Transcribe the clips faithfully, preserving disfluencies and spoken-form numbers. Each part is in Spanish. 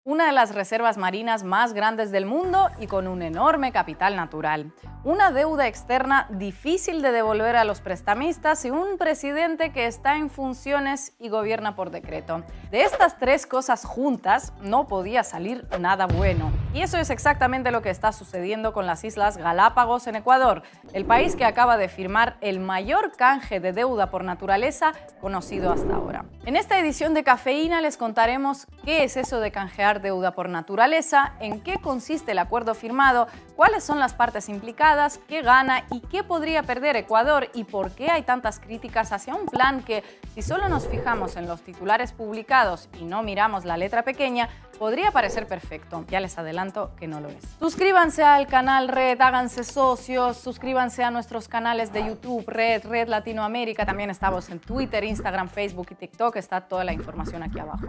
Una de las reservas marinas más grandes del mundo y con un enorme capital natural. Una deuda externa difícil de devolver a los prestamistas y un presidente que está en funciones y gobierna por decreto. De estas tres cosas juntas no podía salir nada bueno. Y eso es exactamente lo que está sucediendo con las Islas Galápagos en Ecuador, el país que acaba de firmar el mayor canje de deuda por naturaleza conocido hasta ahora. En esta edición de Cafeína les contaremos qué es eso de canjear deuda por naturaleza, en qué consiste el acuerdo firmado, cuáles son las partes implicadas, qué gana y qué podría perder Ecuador y por qué hay tantas críticas hacia un plan que, si solo nos fijamos en los titulares publicados y no miramos la letra pequeña, podría parecer perfecto. Ya les adelanto que no lo es. Suscríbanse al canal Red, háganse socios, suscríbanse a nuestros canales de YouTube, Red, Red Latinoamérica. También estamos en Twitter, Instagram, Facebook y TikTok. Está toda la información aquí abajo.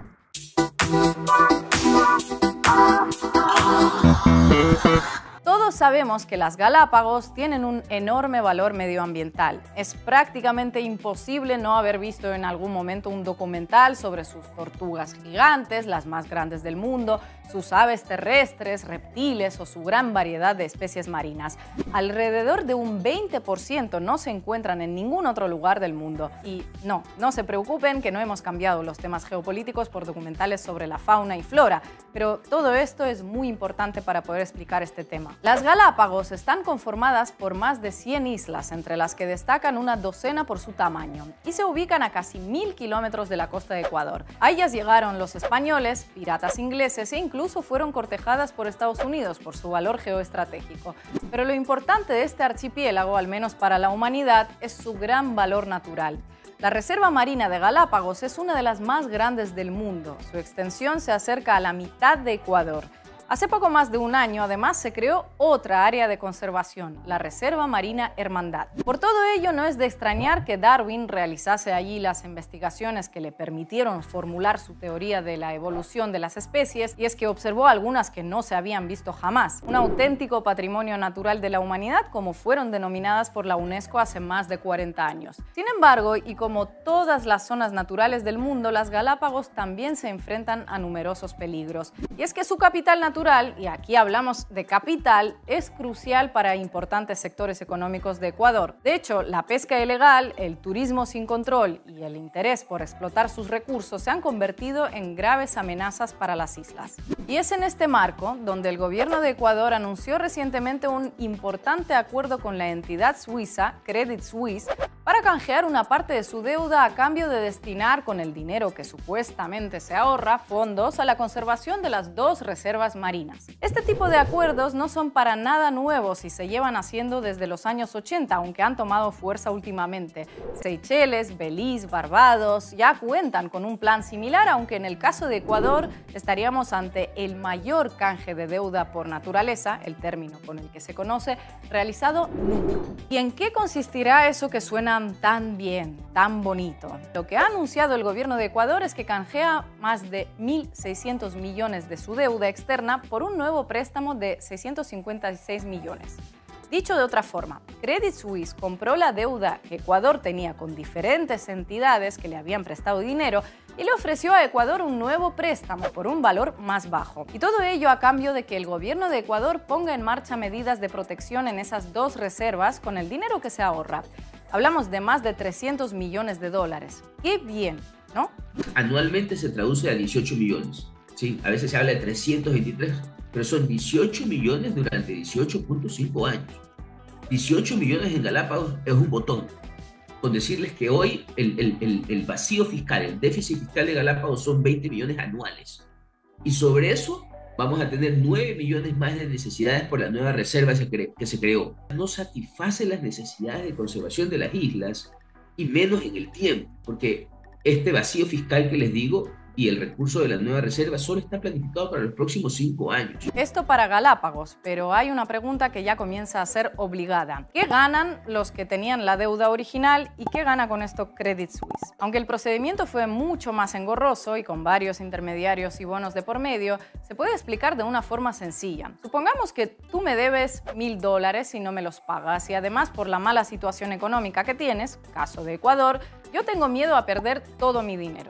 Todos sabemos que las Galápagos tienen un enorme valor medioambiental. Es prácticamente imposible no haber visto en algún momento un documental sobre sus tortugas gigantes, las más grandes del mundo, sus aves terrestres, reptiles o su gran variedad de especies marinas. Alrededor de un veinte por ciento no se encuentran en ningún otro lugar del mundo. Y no, no se preocupen que no hemos cambiado los temas geopolíticos por documentales sobre la fauna y flora, pero todo esto es muy importante para poder explicar este tema. Las Galápagos están conformadas por más de cien islas, entre las que destacan una docena por su tamaño, y se ubican a casi mil kilómetros de la costa de Ecuador. A ellas llegaron los españoles, piratas ingleses e incluso fueron cortejadas por Estados Unidos por su valor geoestratégico. Pero lo importante de este archipiélago, al menos para la humanidad, es su gran valor natural. La Reserva Marina de Galápagos es una de las más grandes del mundo. Su extensión se acerca a la mitad de Ecuador. Hace poco más de un año, además, se creó otra área de conservación, la Reserva Marina Hermandad. Por todo ello, no es de extrañar que Darwin realizase allí las investigaciones que le permitieron formular su teoría de la evolución de las especies, y es que observó algunas que no se habían visto jamás, un auténtico patrimonio natural de la humanidad, como fueron denominadas por la UNESCO hace más de cuarenta años. Sin embargo, y como todas las zonas naturales del mundo, las Galápagos también se enfrentan a numerosos peligros. Y es que su capital natural Natural, y aquí hablamos de capital, es crucial para importantes sectores económicos de Ecuador. De hecho, la pesca ilegal, el turismo sin control y el interés por explotar sus recursos se han convertido en graves amenazas para las islas. Y es en este marco donde el gobierno de Ecuador anunció recientemente un importante acuerdo con la entidad suiza Credit Suisse para canjear una parte de su deuda a cambio de destinar con el dinero que supuestamente se ahorra fondos a la conservación de las dos reservas marinas. Este tipo de acuerdos no son para nada nuevos y se llevan haciendo desde los años ochenta, aunque han tomado fuerza últimamente. Seychelles, Belice, Barbados ya cuentan con un plan similar, aunque en el caso de Ecuador estaríamos ante el mayor canje de deuda por naturaleza, el término con el que se conoce, realizado nunca. ¿Y en qué consistirá eso que suena tan bien, tan bonito? Lo que ha anunciado el gobierno de Ecuador es que canjea más de mil seiscientos millones de su deuda externa por un nuevo préstamo de seiscientos cincuenta y seis millones. Dicho de otra forma, Credit Suisse compró la deuda que Ecuador tenía con diferentes entidades que le habían prestado dinero y le ofreció a Ecuador un nuevo préstamo por un valor más bajo. Y todo ello a cambio de que el gobierno de Ecuador ponga en marcha medidas de protección en esas dos reservas con el dinero que se ahorra. Hablamos de más de trescientos millones de dólares. ¡Qué bien!, ¿no? Anualmente se traduce a dieciocho millones. Sí, a veces se habla de trescientos veintitrés, pero son dieciocho millones durante dieciocho punto cinco años. dieciocho millones en Galápagos es un botón. Con decirles que hoy el, el, el, el vacío fiscal, el déficit fiscal de Galápagos son veinte millones anuales. Y sobre eso vamos a tener nueve millones más de necesidades por la nueva reserva que se creó. No satisface las necesidades de conservación de las islas y menos en el tiempo, porque este vacío fiscal que les digo y el recurso de la nueva reserva solo está planificado para los próximos cinco años. Esto para Galápagos, pero hay una pregunta que ya comienza a ser obligada. ¿Qué ganan los que tenían la deuda original y qué gana con esto Credit Suisse? Aunque el procedimiento fue mucho más engorroso y con varios intermediarios y bonos de por medio, se puede explicar de una forma sencilla. Supongamos que tú me debes mil dólares y no me los pagas, y además por la mala situación económica que tienes, caso de Ecuador, yo tengo miedo a perder todo mi dinero.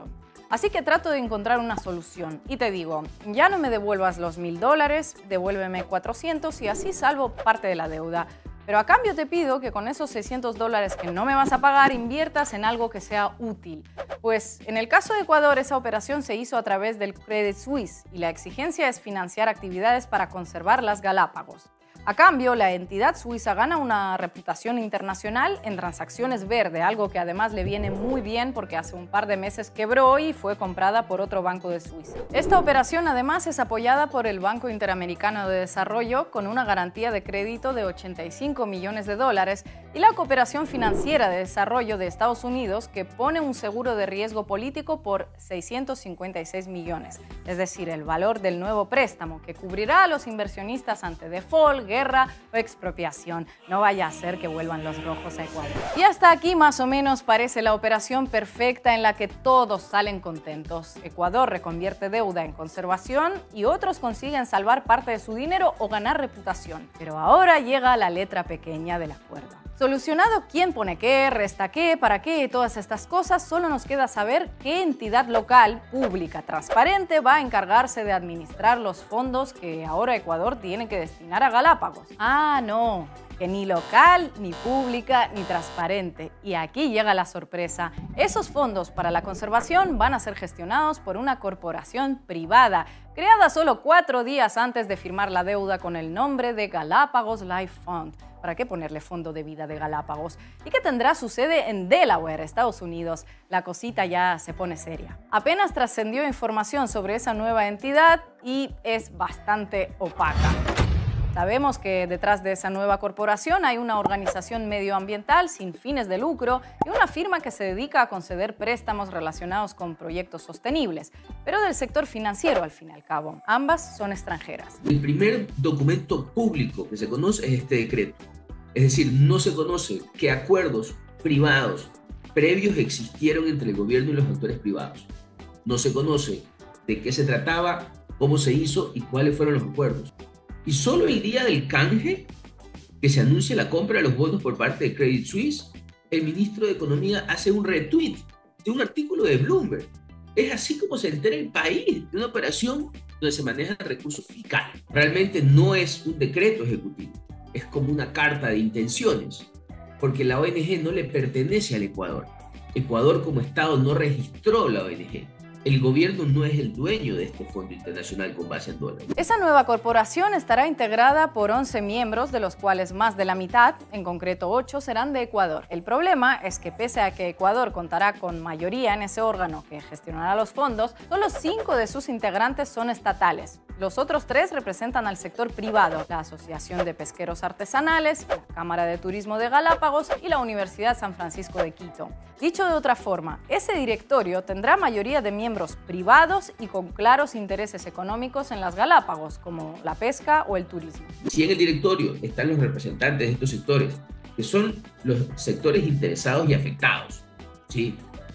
Así que trato de encontrar una solución y te digo, ya no me devuelvas los mil dólares, devuélveme cuatrocientos y así salvo parte de la deuda. Pero a cambio te pido que con esos seiscientos dólares que no me vas a pagar inviertas en algo que sea útil. Pues en el caso de Ecuador esa operación se hizo a través del Credit Suisse y la exigencia es financiar actividades para conservar las Galápagos. A cambio, la entidad suiza gana una reputación internacional en transacciones verde, algo que además le viene muy bien porque hace un par de meses quebró y fue comprada por otro banco de Suiza. Esta operación además es apoyada por el Banco Interamericano de Desarrollo con una garantía de crédito de ochenta y cinco millones de dólares y la Cooperación Financiera de Desarrollo de Estados Unidos que pone un seguro de riesgo político por seiscientos cincuenta y seis millones, es decir, el valor del nuevo préstamo que cubrirá a los inversionistas ante default, guerra o expropiación. No vaya a ser que vuelvan los rojos a Ecuador. Y hasta aquí más o menos parece la operación perfecta en la que todos salen contentos. Ecuador reconvierte deuda en conservación y otros consiguen salvar parte de su dinero o ganar reputación. Pero ahora llega la letra pequeña del acuerdo. Solucionado quién pone qué, resta qué, para qué y todas estas cosas, solo nos queda saber qué entidad local, pública, transparente va a encargarse de administrar los fondos que ahora Ecuador tiene que destinar a Galápagos. Ah, no, que ni local, ni pública, ni transparente. Y aquí llega la sorpresa. Esos fondos para la conservación van a ser gestionados por una corporación privada, creada solo cuatro días antes de firmar la deuda con el nombre de Galápagos Life Fund. ¿Para qué ponerle fondo de vida de Galápagos? Y que tendrá su sede en Delaware, Estados Unidos. La cosita ya se pone seria. Apenas trascendió información sobre esa nueva entidad y es bastante opaca. Sabemos que detrás de esa nueva corporación hay una organización medioambiental sin fines de lucro y una firma que se dedica a conceder préstamos relacionados con proyectos sostenibles, pero del sector financiero al fin y al cabo. Ambas son extranjeras. El primer documento público que se conoce es este decreto. Es decir, no se conoce qué acuerdos privados previos existieron entre el gobierno y los actores privados. No se conoce de qué se trataba, cómo se hizo y cuáles fueron los acuerdos. Y solo el día del canje, que se anuncia la compra de los bonos por parte de Credit Suisse, el ministro de Economía hace un retweet de un artículo de Bloomberg. Es así como se entera el país de una operación donde se manejan recursos fiscales. Realmente no es un decreto ejecutivo, es como una carta de intenciones, porque la O N G no le pertenece al Ecuador. Ecuador como Estado no registró la O N G. El gobierno no es el dueño de este fondo internacional con base en dólares. Esa nueva corporación estará integrada por once miembros, de los cuales más de la mitad, en concreto ocho, serán de Ecuador. El problema es que pese a que Ecuador contará con mayoría en ese órgano que gestionará los fondos, solo cinco de sus integrantes son estatales. Los otros tres representan al sector privado, la Asociación de Pesqueros Artesanales, la Cámara de Turismo de Galápagos y la Universidad San Francisco de Quito. Dicho de otra forma, ese directorio tendrá mayoría de miembros privados y con claros intereses económicos en las Galápagos, como la pesca o el turismo. Si en el directorio están los representantes de estos sectores, que son los sectores interesados y afectados, ¿sí?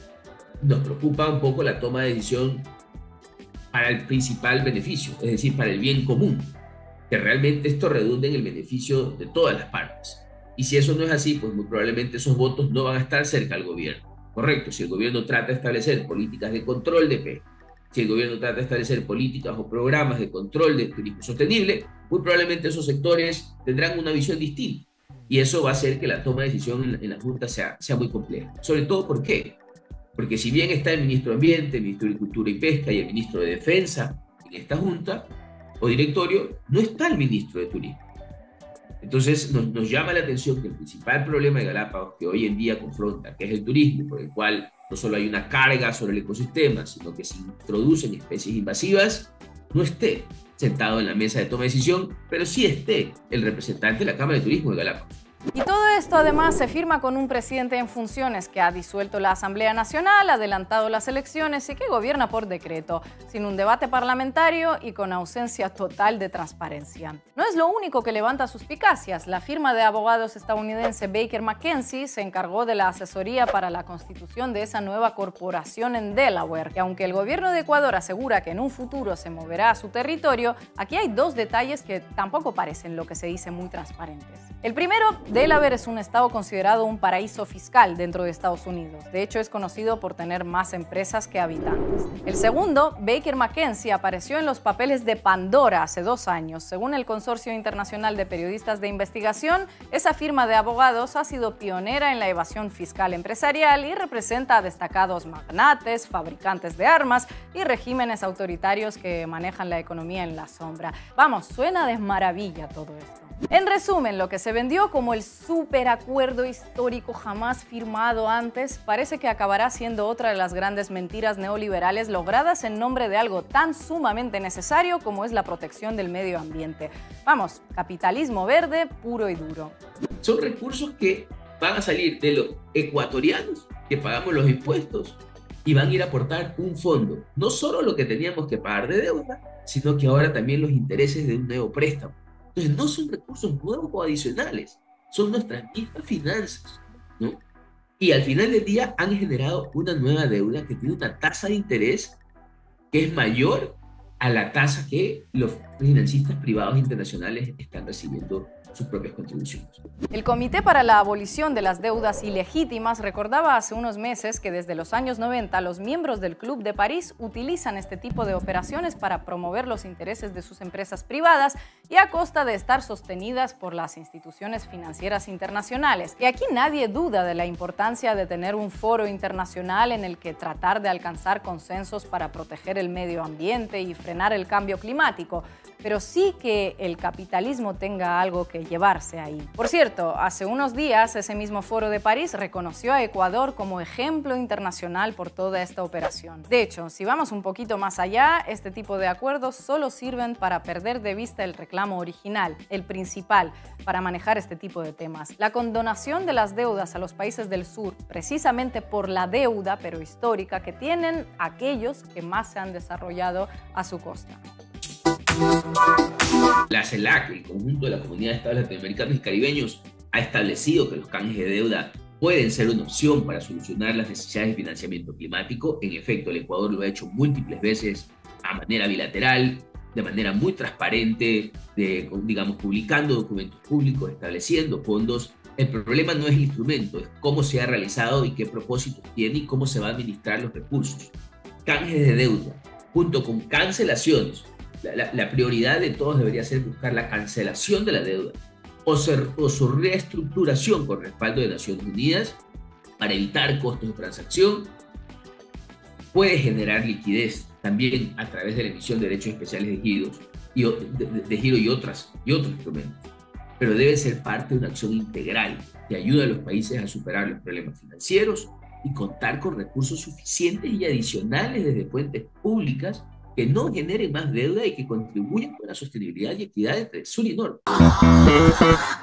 Nos preocupa un poco la toma de decisión para el principal beneficio, es decir, para el bien común, que realmente esto redunde en el beneficio de todas las partes. Y si eso no es así, pues muy probablemente esos votos no van a estar cerca al gobierno. Correcto, si el gobierno trata de establecer políticas de control de pesca, si el gobierno trata de establecer políticas o programas de control de turismo sostenible, muy probablemente esos sectores tendrán una visión distinta. Y eso va a hacer que la toma de decisión en la, en la Junta sea, sea muy compleja. Sobre todo, ¿por qué? Porque si bien está el ministro de Ambiente, el ministro de Agricultura y Pesca y el ministro de Defensa en esta Junta o directorio, no está el ministro de Turismo. Entonces nos, nos llama la atención que el principal problema de Galápagos que hoy en día confronta, que es el turismo, por el cual no solo hay una carga sobre el ecosistema, sino que se introducen especies invasivas, no esté sentado en la mesa de toma de decisión, pero sí esté el representante de la Cámara de Turismo de Galápagos. Y todo esto además se firma con un presidente en funciones que ha disuelto la Asamblea Nacional, adelantado las elecciones y que gobierna por decreto, sin un debate parlamentario y con ausencia total de transparencia. No es lo único que levanta suspicacias. La firma de abogados estadounidense Baker McKenzie se encargó de la asesoría para la constitución de esa nueva corporación en Delaware, y aunque el gobierno de Ecuador asegura que en un futuro se moverá a su territorio, aquí hay dos detalles que tampoco parecen lo que se dice muy transparentes. El primero, Delaware es un estado considerado un paraíso fiscal dentro de Estados Unidos. De hecho, es conocido por tener más empresas que habitantes. El segundo, Baker McKenzie, apareció en los papeles de Pandora hace dos años. Según el Consorcio Internacional de Periodistas de Investigación, esa firma de abogados ha sido pionera en la evasión fiscal empresarial y representa a destacados magnates, fabricantes de armas y regímenes autoritarios que manejan la economía en la sombra. Vamos, suena de maravilla todo esto. En resumen, lo que se vendió como el superacuerdo histórico jamás firmado antes parece que acabará siendo otra de las grandes mentiras neoliberales logradas en nombre de algo tan sumamente necesario como es la protección del medio ambiente. Vamos, capitalismo verde puro y duro. Son recursos que van a salir de los ecuatorianos que pagamos los impuestos y van a ir a aportar un fondo. No solo lo que teníamos que pagar de deuda, sino que ahora también los intereses de un nuevo préstamo. Entonces, no son recursos nuevos o adicionales, son nuestras mismas finanzas, ¿no? Y al final del día han generado una nueva deuda que tiene una tasa de interés que es mayor a la tasa que los financistas privados internacionales están recibiendo sus propias contribuciones. El Comité para la Abolición de las Deudas Ilegítimas recordaba hace unos meses que desde los años noventa los miembros del Club de París utilizan este tipo de operaciones para promover los intereses de sus empresas privadas y a costa de estar sostenidas por las instituciones financieras internacionales. Y aquí nadie duda de la importancia de tener un foro internacional en el que tratar de alcanzar consensos para proteger el medio ambiente y frenar el cambio climático, pero sí que el capitalismo tenga algo que llevarse ahí. Por cierto, hace unos días ese mismo Foro de París reconoció a Ecuador como ejemplo internacional por toda esta operación. De hecho, si vamos un poquito más allá, este tipo de acuerdos solo sirven para perder de vista el reclamo original, el principal, para manejar este tipo de temas. La condonación de las deudas a los países del sur, precisamente por la deuda, pero histórica, que tienen aquellos que más se han desarrollado a su costa. La CELAC, el conjunto de la Comunidad de Estados Latinoamericanos y Caribeños, ha establecido que los canjes de deuda pueden ser una opción para solucionar las necesidades de financiamiento climático. En efecto, el Ecuador lo ha hecho múltiples veces a manera bilateral, de manera muy transparente, de, digamos, publicando documentos públicos, estableciendo fondos. El problema no es el instrumento, es cómo se ha realizado y qué propósitos tiene y cómo se van a administrar los recursos. Canjes de deuda, junto con cancelaciones. La, la, la prioridad de todos debería ser buscar la cancelación de la deuda o, ser, o su reestructuración con respaldo de Naciones Unidas para evitar costos de transacción. Puede generar liquidez también a través de la emisión de derechos especiales de giro y, de, de, de giro y, otras, y otros instrumentos, pero debe ser parte de una acción integral que ayude a los países a superar los problemas financieros y contar con recursos suficientes y adicionales desde fuentes públicas que no generen más deuda y que contribuyan con la sostenibilidad y equidad entre el sur y norte.